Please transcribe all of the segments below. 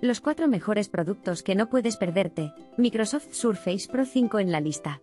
Los 4 mejores productos que no puedes perderte. Microsoft Surface Pro 5 en la lista.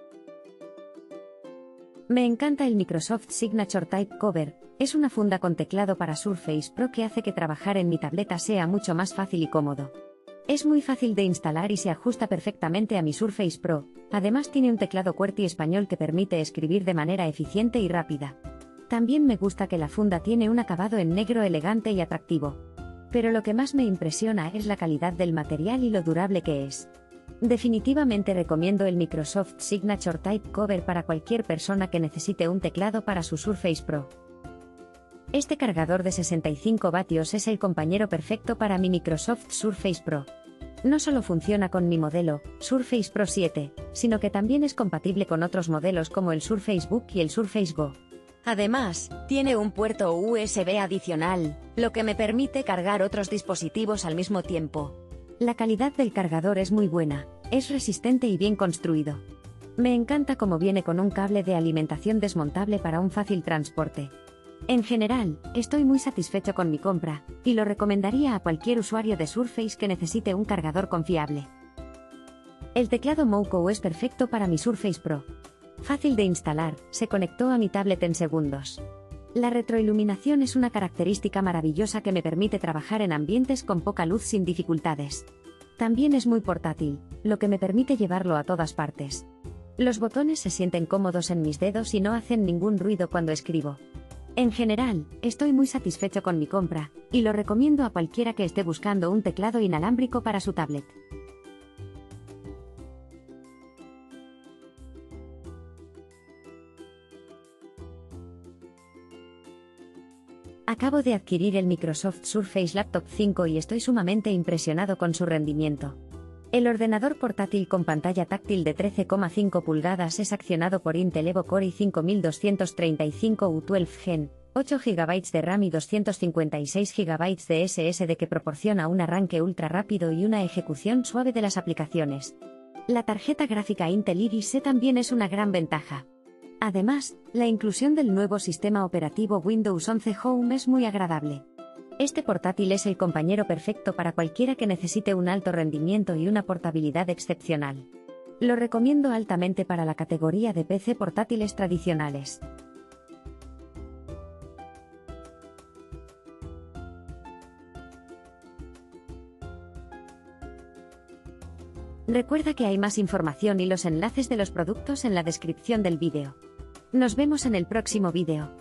Me encanta el Microsoft Signature Type Cover. Es una funda con teclado para Surface Pro que hace que trabajar en mi tableta sea mucho más fácil y cómodo. Es muy fácil de instalar y se ajusta perfectamente a mi Surface Pro. Además tiene un teclado QWERTY español que permite escribir de manera eficiente y rápida. También me gusta que la funda tiene un acabado en negro elegante y atractivo. Pero lo que más me impresiona es la calidad del material y lo durable que es. Definitivamente recomiendo el Microsoft Signature Type Cover para cualquier persona que necesite un teclado para su Surface Pro. Este cargador de 65 vatios es el compañero perfecto para mi Microsoft Surface Pro. No solo funciona con mi modelo, Surface Pro 7, sino que también es compatible con otros modelos como el Surface Book y el Surface Go. Además, tiene un puerto USB adicional, lo que me permite cargar otros dispositivos al mismo tiempo. La calidad del cargador es muy buena, es resistente y bien construido. Me encanta cómo viene con un cable de alimentación desmontable para un fácil transporte. En general, estoy muy satisfecho con mi compra, y lo recomendaría a cualquier usuario de Surface que necesite un cargador confiable. El teclado Moco es perfecto para mi Surface Pro. Fácil de instalar, se conectó a mi tablet en segundos. La retroiluminación es una característica maravillosa que me permite trabajar en ambientes con poca luz sin dificultades. También es muy portátil, lo que me permite llevarlo a todas partes. Los botones se sienten cómodos en mis dedos y no hacen ningún ruido cuando escribo. En general, estoy muy satisfecho con mi compra, y lo recomiendo a cualquiera que esté buscando un teclado inalámbrico para su tablet. Acabo de adquirir el Microsoft Surface Laptop 5 y estoy sumamente impresionado con su rendimiento. El ordenador portátil con pantalla táctil de 13,5 pulgadas es accionado por Intel Evo Core i5235 U12 Gen, 8 GB de RAM y 256 GB de SSD que proporciona un arranque ultra rápido y una ejecución suave de las aplicaciones. La tarjeta gráfica Intel Iris Xe también es una gran ventaja. Además, la inclusión del nuevo sistema operativo Windows 11 Home es muy agradable. Este portátil es el compañero perfecto para cualquiera que necesite un alto rendimiento y una portabilidad excepcional. Lo recomiendo altamente para la categoría de PC portátiles tradicionales. Recuerda que hay más información y los enlaces de los productos en la descripción del vídeo. Nos vemos en el próximo vídeo.